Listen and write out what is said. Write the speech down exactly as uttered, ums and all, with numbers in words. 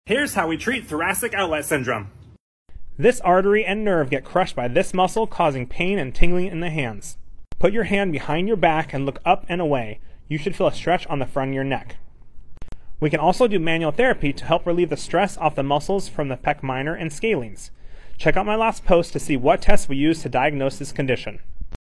Here's how we treat thoracic outlet syndrome. This artery and nerve get crushed by this muscle, causing pain and tingling in the hands. Put your hand behind your back and look up and away. You should feel a stretch on the front of your neck. We can also do manual therapy to help relieve the stress off the muscles from the pec minor and scalenes. Check out my last post to see what tests we use to diagnose this condition.